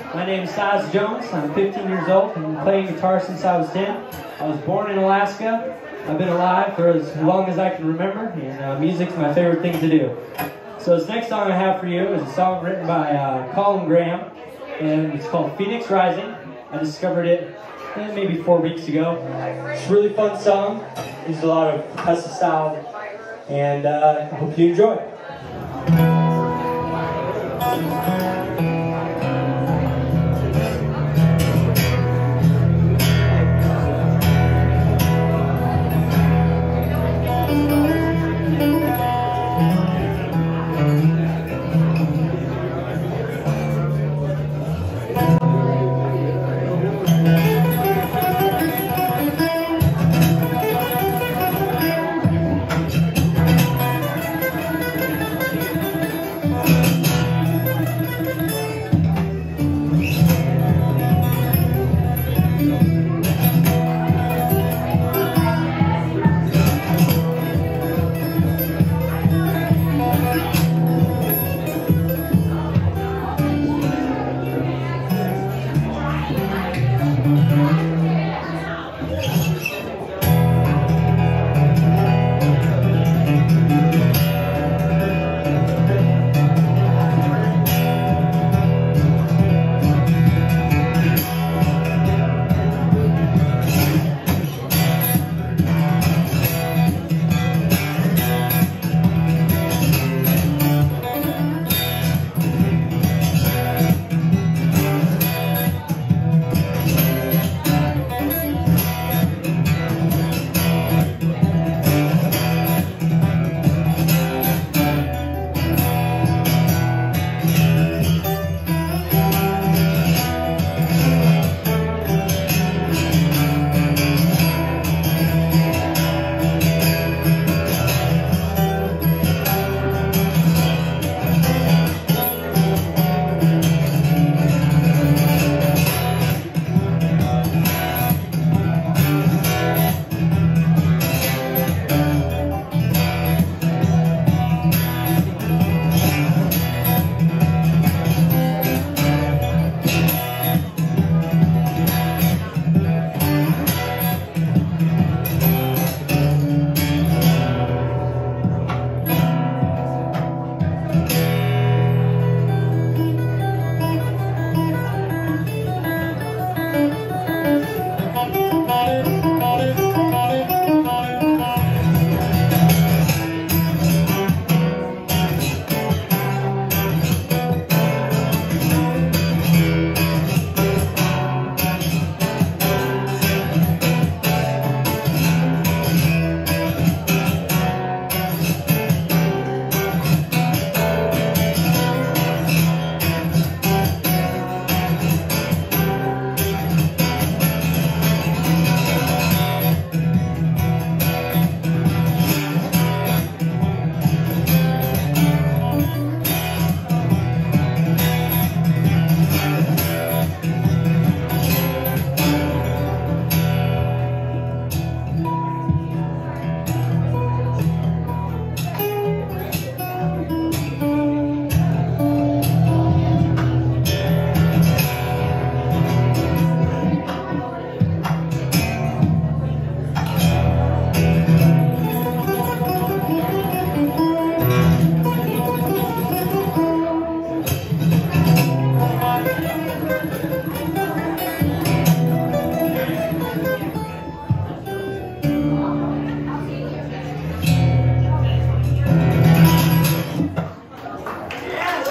My name is Saz Jones. I'm 15 years old. I've been playing guitar since I was 10. I was born in Alaska. I've been alive for as long as I can remember, and music's my favorite thing to do. So this next song I have for you is a song written by Colin Graham, and it's called Phoenix Rising. I discovered it maybe 4 weeks ago. It's a really fun song. Uses a lot of percussive style, and I hope you enjoy it.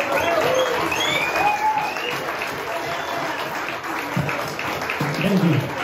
Thank you.